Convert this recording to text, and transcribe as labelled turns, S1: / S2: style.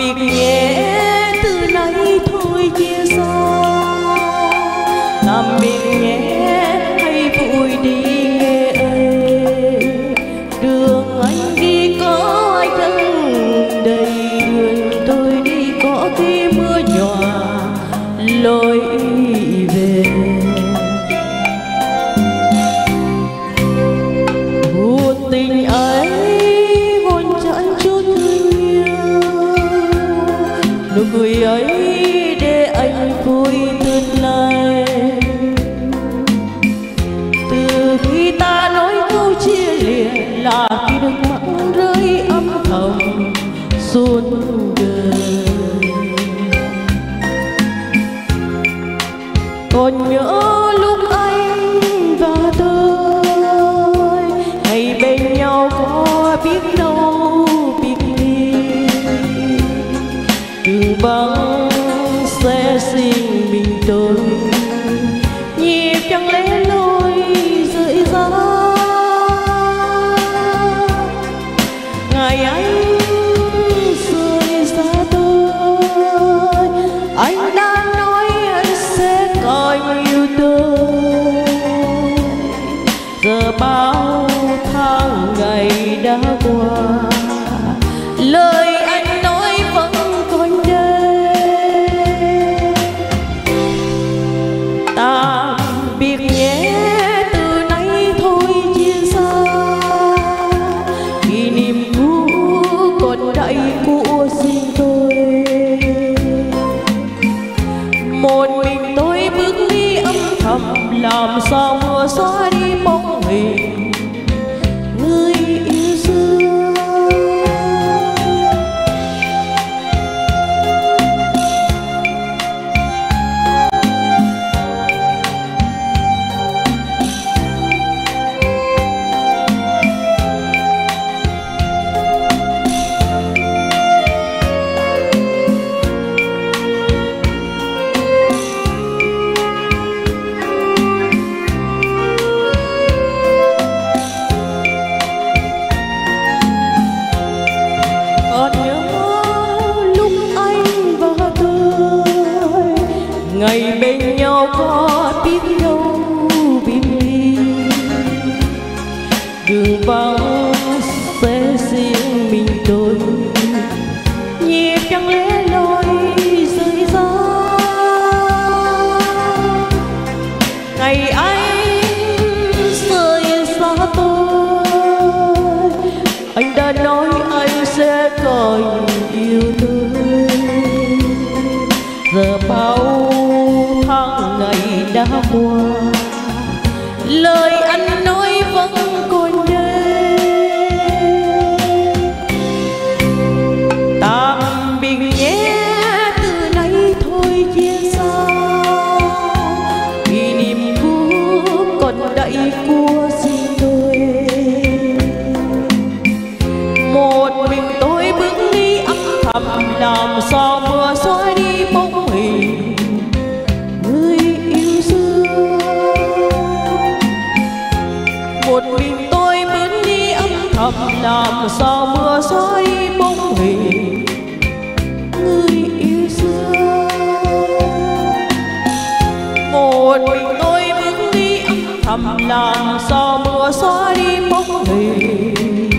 S1: biệt nhé từ nay thôi chia xa. Tạm biệt nhé hay vui đi nghe ơi, đường anh đi có ai thân đầy, đường tôi đi có khi mưa nhòa lối về. Cuộc tình ấy vốn chẳng chút thương yêu, nụ cười ấy để anh vui tương lai. Từ khi ta nói câu chia lìa là khi nước mắt rơi âm thầm suốt đời. Còn nhớ lúc anh và tôi ngày bên nhau có biết đâu biết đi, đường vắng sẽ xin mình tôi nhịp chẳng lẽ lối rời ra. Ngày anh rời xa tôi, anh đã nói anh sẽ coi yêu tôi. Giờ bao tháng ngày đã qua, lời anh nói vẫn còn đây. Tạm biệt nhé từ nay thôi chia xa, kỷ niệm cũ còn đậy của riêng tôi. Một mình tôi bước đi âm thầm, làm sao mưa xóa đi bóng hình người yêu xưa. Ngày bên nhau có biết đâu biết đi, đường vắng sẽ riêng mình tôi nhịp chẳng lẽ lối rời ra. Ngày anh rời xa tôi, anh đã nói anh sẽ coi yêu tôi. Giờ bao tháng ngày đã qua, lời anh nói vẫn còn đây. Tạm biệt nhé từ nay thôi chia xa, kỷ niệm cũ còn đậy của riêng tôi. Một mình tôi bước đi âm thầm, làm sao mưa xóa đi bóng hình người yêu xưa. Một mình tôi bước đi âm thầm, làm sao mưa xóa đi bóng hình người yêu xưa. Một mình tôi bước đi âm thầm, làm sao mưa xóa đi bóng hình